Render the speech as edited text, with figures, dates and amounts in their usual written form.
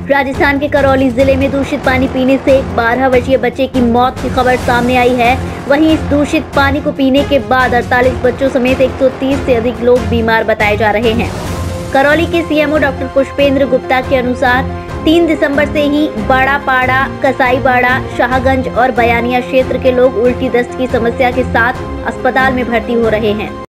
राजस्थान के करौली जिले में दूषित पानी पीने से एक 12 वर्षीय बच्चे की मौत की खबर सामने आई है। वहीं इस दूषित पानी को पीने के बाद 48 बच्चों समेत 130 से अधिक लोग बीमार बताए जा रहे हैं। करौली के सीएमओ डॉक्टर पुष्पेंद्र गुप्ता के अनुसार 3 दिसंबर से ही बाड़ापाड़ा, कसाईबाड़ा, शाहगंज और बयानिया क्षेत्र के लोग उल्टी दस्त की समस्या के साथ अस्पताल में भर्ती हो रहे हैं।